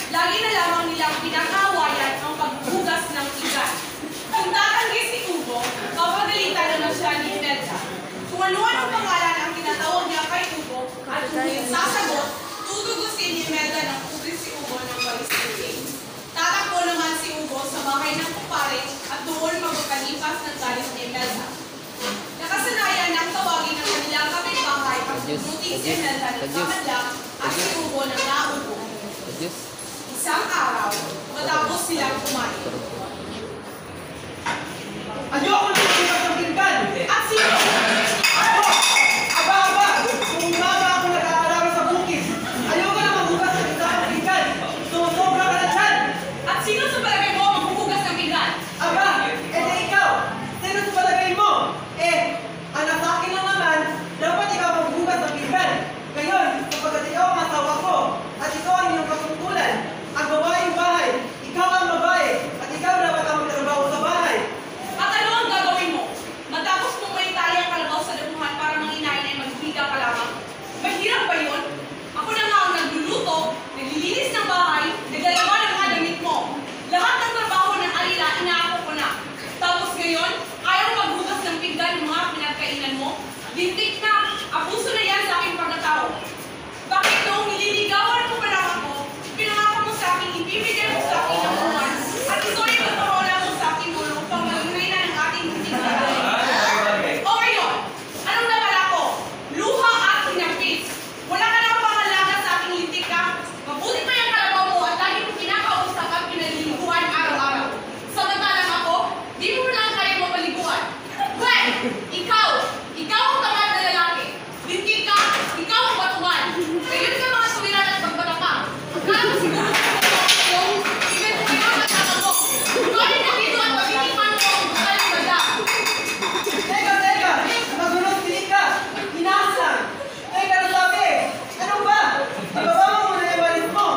Lagi na lamang nilang pinag-aawayan ang paghuhugas ng pinggan. Kung tatanggi si Ugo, papagalitan naman siya ni Imelda. Kung ano-anong pangalan ang tinatawag niya kay Ugo at kung yung sasagot, tutugusin ni Imelda ng pugis si Ugo ng walis-walis. Tatakbo naman si Ugo sa bahay ng kumpare at doon magpapalipas ng galit ni Imelda. Nakasanayan ng tawagin ng kanilang kapitbahay ang bunutin si Imelda ng kamadlang at si Ugo ng naubo. Isang araw, matapos silang kumain. Ayoko na magbukas ng pinggan! At sino? Ako! Aba! Kung umaga ako nag-aalala sa bukid, ayoko na magbukas ng isang pinggan! Sumusobra ka na dyan! At sino sa palagay mo maghuhugas ng pinggan? Aba! Ikaw! Sino sa palagay mo? Anak sa akin lang naman, dapat ikaw magbukas ng pinggan! Ngayon, kapag ikaw ang asawa ko, at ikaw ang iyong katungkulan, ang babaeng bahay, ikaw ang babae, at ikaw dapat ang magtrabaho sa bahay. At ano ang gagawin mo? Matapos mong may tali ang kalabaw sa damuhan para manginain ay magbiga ka lamang? Mahirap ba yun? Ako na nga ang nagluluto, naglilinis ng bahay, naglalawa ng mga damit mo. Lahat ng trabaho ng alila, inaako ko na. Tapos ngayon, ayaw maghugas ng pinggan ng mga pinagkainan mo? Lintik na! Abuso na yan sa aking pagkatao. Bakit noong nililigawan mo pa lang ako, pinangako mo sa akin, ibibigay mo sa akin ang buwan, at ito ay magparola mo sa aking ulo upang mag-uwi na ng ating munting bahay. O ngayon, anong nabala ko? Luha at hinampis. Wala ka na pangalaga sa aking lintik ka. Mabuti pa yung kalabaw mo at lagi mo kinakausap at pinaliliguan araw-araw. Samantalang ako, di mo lang kaya mo paliguan. Well, ikaw ang tamad na lalaki. Lintik ka, ikaw ang batuan. Ngayon ka mga suwiran at magbata ka. Akala mo siguro kung ibig mo kayo ang matama mo. Ikaw ay nandito at pagkitipan mo ang bukal ng banda. Teka! Magulong piling ka! Hinasang! Teka na sabi! Ano ba? Ibaba mo muna yung walis mo!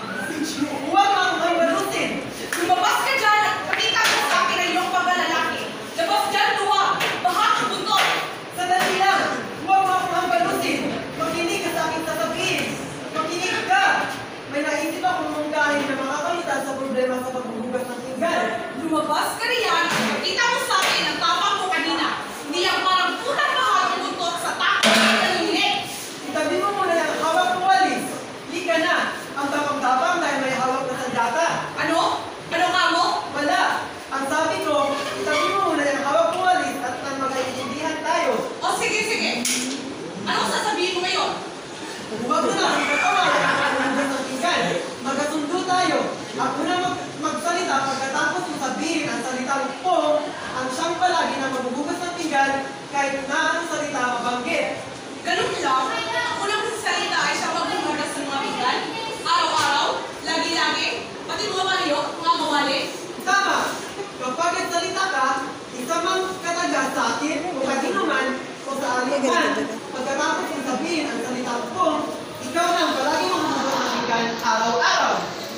Huwag mo akong balutin! Lumabas ka dyan at pakita mo sa akin ang iyong pagkalalaki. Labas dyan, luwa. Bahak ang buntot. Sandali lang! Huwag mo akong balutin! Makinig ka sa aking sasabihin! Makinig ka! May naisip akong mungkahin na makakalitan sa problema sa paghuhugas ng pinggan. Lumabas ka riyan at pakita mo sa akin ang tapang mo kanina. Hindi ang parang putang bahak ang buntot sa takot at nanginig. Itabi mo muna yung hawak ng walis. Lika na! Ang tapang-tapang dahil may hawak na sandata. Ano? Ano ka mo? Wala! Ang sabi ko, itabi mo muna yung hawak ng walis at nang magkaintindihan tayo. O sige. Anong sasabihin mo ngayon? Huwag mo na ang katawag ang paghuhugas ng pinggan. Magkasundo tayo. Ako na magsalita pagkatapos mo sabihin ang salitang pong ang siyang palagi na maghuhugas ng pinggan kahit na ang salita mabanggit. Ganun lang? Ako lang sa salita ay siya maghuhugas ng mga pinggan? Araw-araw? Lagi-lagi? Pati mga maliyo? Mga mawali? Tama! Kapag nagsalita ka, isa mang kataga sa akin o kanino man o sa alin man, pagkatapos mo sabihin ang salitang pong, ikaw na ang palagi maghuhugas ng pinggan araw-araw.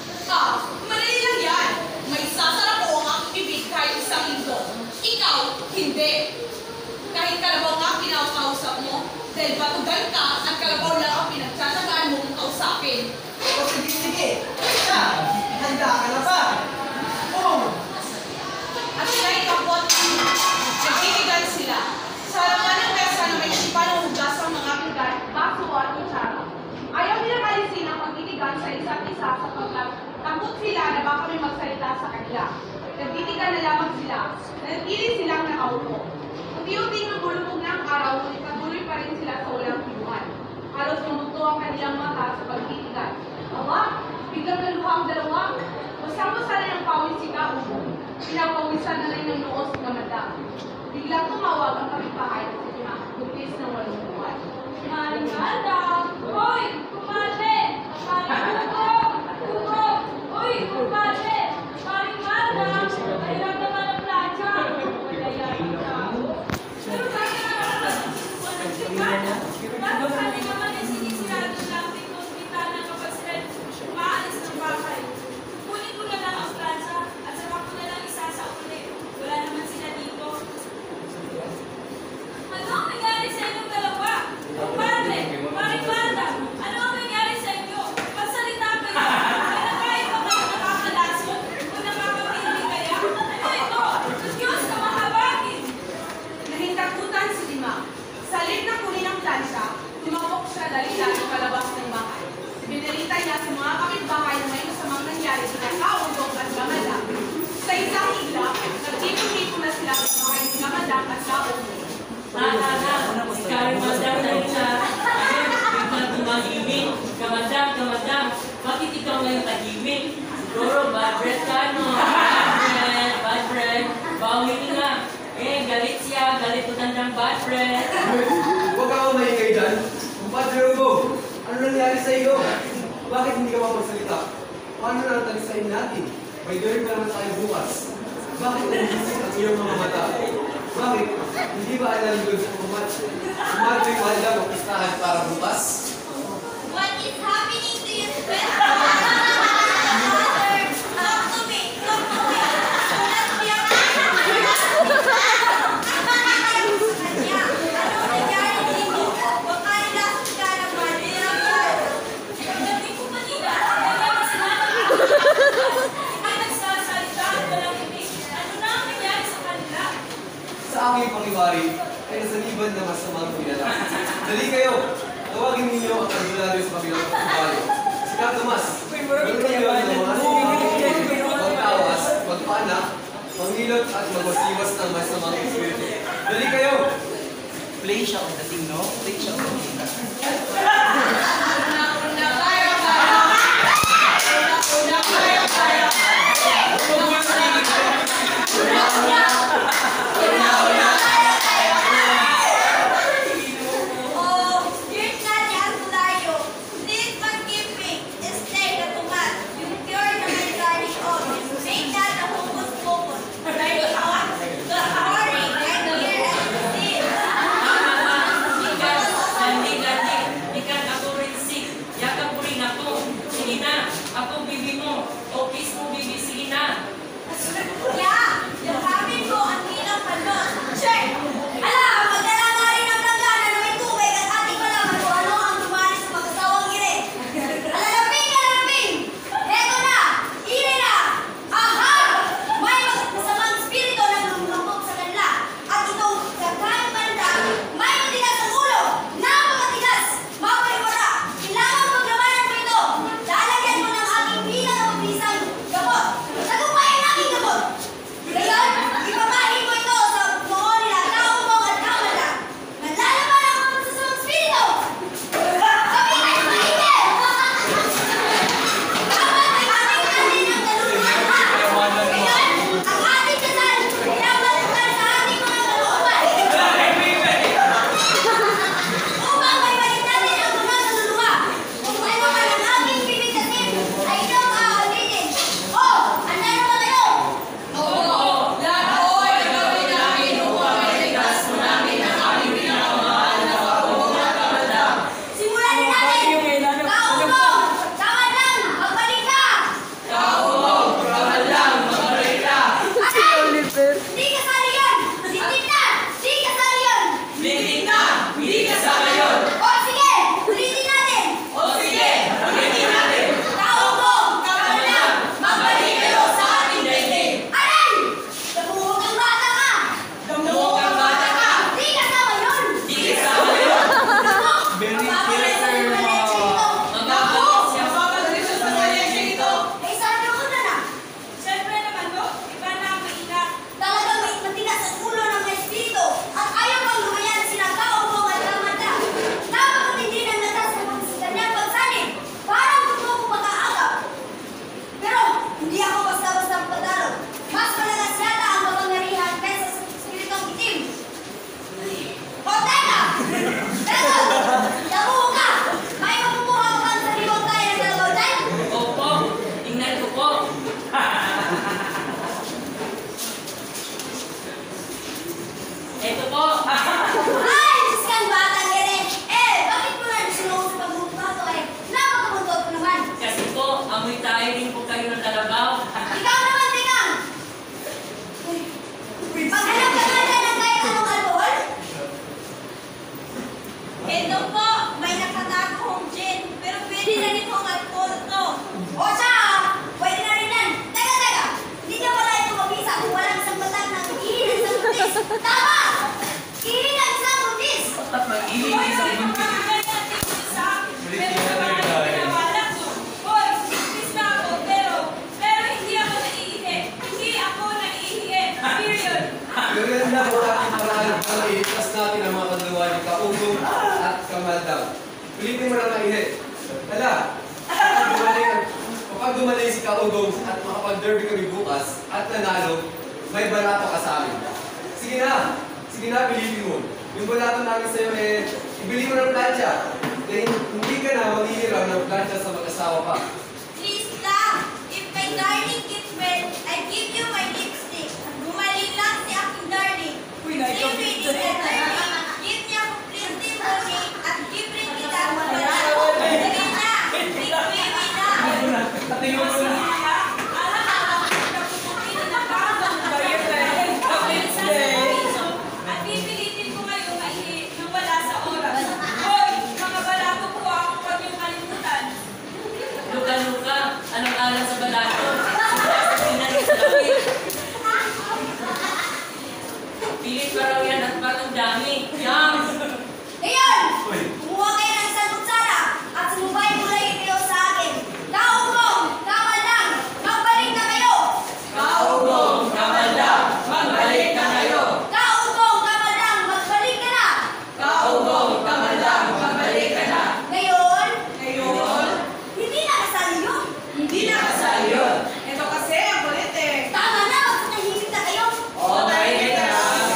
Madali lang yan. May sasara ko ang aking bibig kahit isang linggo. Ikaw, hindi. Kahit kalabaw nga pinakausap mo, dahil batugan ka at kalabaw lang ang pinagtsatsagaan mo kung kausapin. O sige. Siya, handa ka na ba? Pong! At sila'y kapot, nagtitigan sila. Sa harapan ng mesa na may sipa ng hugas ang mga pinggan, baso at kutsara. Ayaw nilang alisin ang pagtitigan sa isa't isa sapagkat takot sila na baka may magsalita sa kanila. Nagtitigan na lamang sila, nanatili silang nakaupo. Unti-unting nagulubog na ang araw, ngunit patuloy pa rin sila sa walang kibuhan. Halos mamugto ang kanilang mata sa pagtitigan. Aba, biglang naluha ang dalawa. Masama-sa rin ang pawis si Kaubo. Pinapawisan na rin ng noos na mata. Biglang tumawag ang kapitbahay sa buntis ng 8 buwan. Maringada! Hoy! Kumate! Ugo! Hoy! Kumate! Maringada! Mahirap naman ang plancha! Malayain tao. Pero bakit naman? Walang sigana. Bakit sali naman ay sinisirado lang pitong bitana kapag sila umaalis ng bahay? Kunin ko na lang ang plancha at saka ko na lang isa sa uli. Wala naman sila dito. Ano ang nangyari sa inyong dalawa? Kumpadre! Bakit ngayon tahimik. Siguro, bad breath ka, no? Bad breath. Bawi nila. Galit siya. Galit o tandang bad breath. Huwag ka maingay dyan. Kumpadre Ugo, ano nangyari sa iyo? Bakit hindi ka mapagsalita? Paano na natalisain natin? May gawin ka naman tayo bukas. Bakit umisip ang iyong mga mata? Bakit? Hindi ba alam doon sa kumadre mo alam ang pistahan para bukas? What is happening to you, Sven? Mother, talk to me. Talk to me. Sulat mo yung kanya. Ano nangyari dito? Baka nilasot ka naman. Pagdating ko kanina, nagkakaroon sila ng hindi nagsasalita at walang ibig. Ano na ang nangyari sa kanila? Sa aking pangibari, ay nasaliban na masamang pinala. Dali kayo! Tawagin ninyo ang Tula-Dula sa kabilang pangibari. Si Katomas, meron kayo ng mga sinimang magtawas, magpaanak, mangilot at magwasiwas ng masamang espiritu. Dali kayo! Play siya ang dating, no? Play siya ang dating. Oh, here's Nani at Tulayo. Please forgive me. Stay the tomat. Yung pure na may garlic oil. Make that a hocus-pocus. Very hot. Sorry, I'm here at the scene. Ikan ako rin sick. Yakap ko rin ako. Sige na. Ako bibi mo. O kiss mo bibi. Sige na. Yeah, yakapin ko ang ilang balot. Check! Ala, magdala nga rin ang langgana na may tubig at ating malaman kung ano ang dumani sa mag-asawang ire. Alalaping! Heto na! Ire na! Aha! May masamang espiritu na lumulupot sa kanila. At itong kakain banda, may matigas ang ulo. Napakatigas! Mapaliwara! Kailangan paglamanan mo ito. Lalagyan mo ng aking pinakabisang gamot. Tagumpayan aking gamot. Ngayon, ipapahin mo ito sa noon nila, Kaumong at Kamala. Naglalaman ang mga masasamang espiritu. Kapitay sa maingay! Dapat ay ating natin ang naluluhan. Ngayon, ang ating kasal, pinapalitan sa ating mga kalooban. Upang may balik natin ang mga naluluha. Kung ano man ang aking pipigtasin, ay iyong aalitin. Oh, handa na ba kayo? Oo, lahat ay gagawin namin upang mailigtas mo namin ang aming pinakamahal na Kaumong at Kamala. Simulan na natin! Kaumong! Tawad lang! Magbalik ka! Kaumong, Kamala, magbalik ka! Aray! Di kasali yun! Sindig na! Di kasali yun! Lindig na! Hindi kasama yun! O sige! Ulitin natin! O sige, ulitin natin! Kaumong! Kamala, magbalik kayo sa ating daigdig! Aray! Nabuhog ang bata ka! Damuhog ang bata ka! Di kasama yun! Hindi kasama yun! Very Mapapalay sa clear, mga leche ito! Magkakalit siya papagalisyon sa kalensya ito! Eh, sabi ko na na! Siyempre naman no, iba na ang maingat. Talagang may matigas ang ulo ng espiritu at ayaw pang lumayan sila Kaumong at Kamala. Napakatindi ng natas sa kanyang pagsanib. Parang gusto ko makaagap. Pero hindi ako basta-basta patalo. Mas malakas yata ang kapangyarihan kaysa sa espiritong itim. O teka! Pero, nabuo ka! May mapupuha ka bang sa libot tayo ng dalawa dyan? Opo. Tingnan ko po. Ito po. Ay! Diyos kang batang ere! Eh, bakit mo na sinuong sa pagbubukato eh? Napakabuntot ko naman! Kasi po, amoy tayo rin po kayo ng kalabaw. Ikaw naman, Tikang! Maghanap ka naman dyan ng kahit anong alcohol? Ito po, may nakatago kong gin, pero pwede na rin kong alcohol to. O siya, pwede na rin yan. Teka! Hindi na pala ito mabisa kung walang isang batang nang ihinan sa buntis. Tama! Ihinan sa buntis! At mag-iinis sa buntis. Maganda po ating paraan para iligtas natin ang mga kagawa ni Kaumong at Kamala. Ulitin mo na maihi. Hala! Gumaling ang gumaling si Kaudong at makapag-derby kami bukas at nanalo, may balato ka sa amin. Sige na, bilhin mo. Yung balato namin sa'yo ibili mo ng plancha. Dahil hindi ka na maghihiram ng plancha sa mag-asawa pa. Please lang, if my darling gets well, I give you my lipstick. Gumaling lang si aking darling. Give me the darling. Give niya complete money at give rin kita ang balato. Sige na, give me na. At pipilitin ko kayo na wala sa oras. Hoy, mga balato ko ako pag yung kalimutan. Luka-luka, anong alam sa balato? Pinalit sa langit. Pilit pa raw yan at batang dami. Yum! Ngayon, kumuha kayo ng isang kutsara at sumubay mulay kayo sa akin. Kaugong, kamalang, magbalik na kayo! Kaugong, kamandang, magbalik na kayo! Kaugong, kamalang, magbalik ka na! Kaugong, kamandang, magbalik ka na! Ngayon, Ngayon, hindi na kasali yun. hindi na Kasali yun. Ito kasi, ang kulit eh. Tama na, magpatahimik na kayo. Okay na.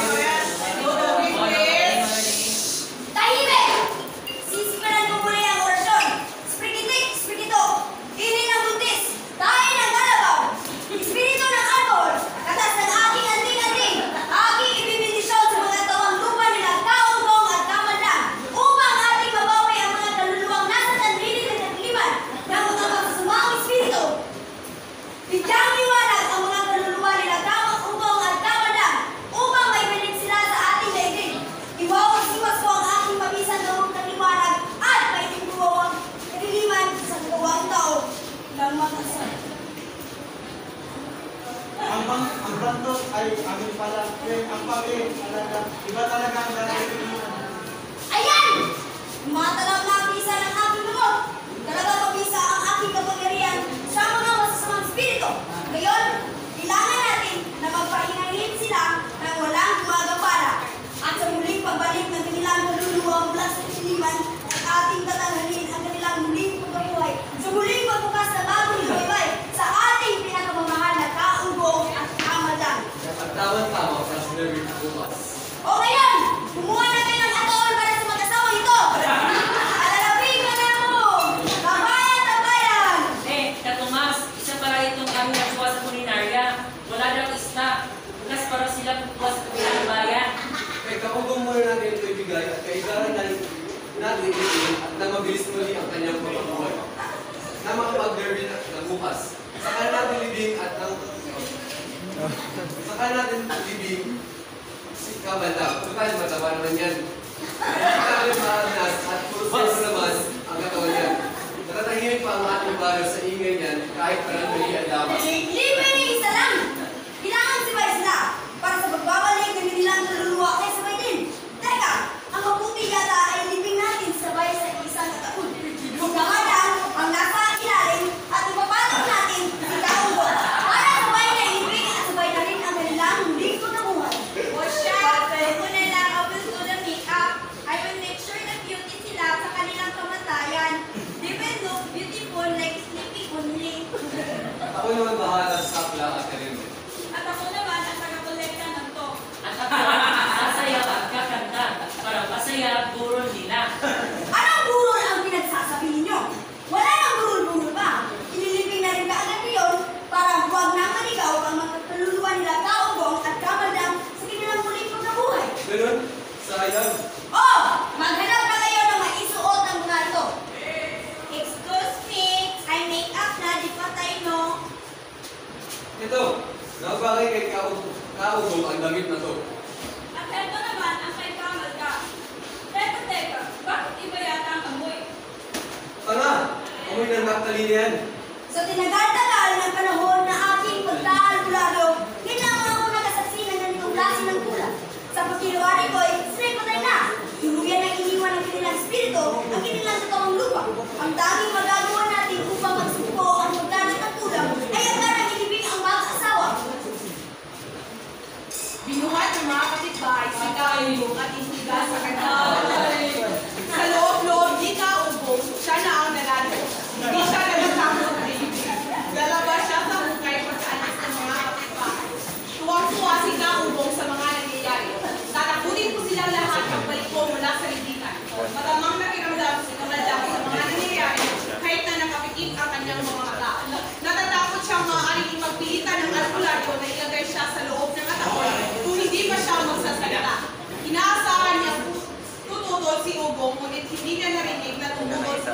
Tahimik! Sisipalan ko muli ang orasyon. Sprigitik, spirito, inin ng buntis, tayo ng kalabaw, espiritu ng arbor, katas ng aking anting-anting, aking ibibindisyon sa mga tawang lupa nila Kaugong at Kamandang, upang ating mabawi ang mga kaluluwang nasa tandili ng katiliman ng mga magsusumang espiritu. Bigyang liwanag ang mga kaluluwa nila Kaugong at Kamandang upang maibalik sila sa ating daigdig. Iwawas-iwas ko ang aking mabisan ng kaliwanag at maitingguho ang kadiliman sa kawang tao ng mag-asal. Ang bantot ay amin pala. Ang pagi talaga. Iba talaga ang gagawin mo. Ayan! Matalaw na ang bisa ng aking loob. Talaga mabisa ang aking kapangyarihan sa mga masasamang espiritu. Ngayon, kailangan natin na magpahingahin sila ng walang gumagapala. At sa muling pagbalik ng kanilang kaluluwa mula sa katiliman at ating tatanganin ang kanilang muling pagkabuhay sa muling pagbukas na bagong lumaybay sa ating pinakamamahal na Kaugong at Kamandang. At tama-tama para sa derby bukas. O ngayon, kumuha na kayo ng atool para sa mag-asawa ito. Alalapin ka na mo. Tabayan! Katumas, isa pala itong kami nakuha sa kulinarya. Wala daw isda. Bukas para sila kukuha sa kabilang bayan. Kaya Kaugong muna natin ito ibigay at kailangan natin ibigay at na mabilis muli ang kanyang pagkabuhay. Na makapag-derby na bukas. Saka natin libing si Kamandang. Tukal, mataba naman yan. Kaya maanas at puro naman ang katawan yan. Natatahimik pa ang ating baryo sa ingay niyan kahit parang mali ang laban. Libre ni isa lang. Kailangan sibay sila para sa pagbabalik ng kanilang kaluluwa ay sabay din. Teka, ang mabuti yata ay libing natin sabay sa isang kataun. Kamandang ang nasa ilalim at ipapatok natin si Kaugong para sabay na libing at sabay na rin ang kanilang muling pagkabuhay. O siya, ito na lang, I will do the makeup. I will make sure na beauty sila sa kanilang kamatayan. They will look beautiful like sleeping only. Ako naman bahala sa sakla at kalimit. At ako naman ang taga-kolekta ng to. At ako, sasayaw at kakanta para masaya ang buron nila. Anong burol ang pinagsasabi ninyo? Wala nang burol-burol pa. Inilibing na rin kaagad niyon para huwag na maligaw ang mga kaluluwa nila Kaugong at Kamandang sa kanilang muling pagkabuhay. Ganun? Sayang. Oh! Maghanap na kayo ng maisuot ng mga ito. Excuse me, I make up na, di pa tayo no? Ito, nakabagay kay Kaugong ang damit na to. At eto naman ang kay Kamalga. Teka, bakit iba yata ang amoy? Tanga! Amoy ng naptalin yan. Sa tinagal-tagal ng panahon na aking pagkaalbularyo, kailangan ako nakasaksi ng ganitong klase ng tula. Sa pagkiluwari ko ay sila'y patay na. Tuluyan ang iniwan ng kanilang espiritu ang kanilang katawang lupa. Ang tanging magagawa natin upang magsuko ang magdanat ng tulang ay ang darang ilibing ang mag-asawa. Binuhat ng mga kapitbahay si Kaulong at iniga sa kanyang sa loob-loob ni Kaulong, siya na ang nanalo. Hindi siya nagtatapos baby.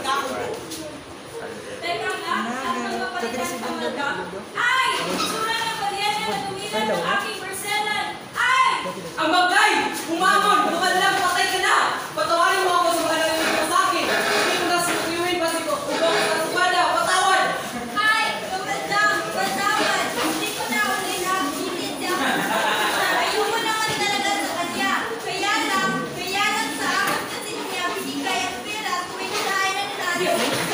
pagkakaupo. Teka nga, ang pagpapalitan sa mata. Ay! Sura ng palyente na tumilan ng aking persenan. Ay! Ang bagay! Umamon! Bukan lang, patay ka na! Patawarin mo ako sa mga nalilito mo sa akin! Hindi ko na sinutuyuin pa si Ubong sa sumada! Patawad! Ay! Kapatang! Patawad! Hindi ko na uli nakikitin siya. Ayoko naman talaga sa kanya. Kaya lang sa akin kasi niya binigay ang pera tuwing tayo na nanalo.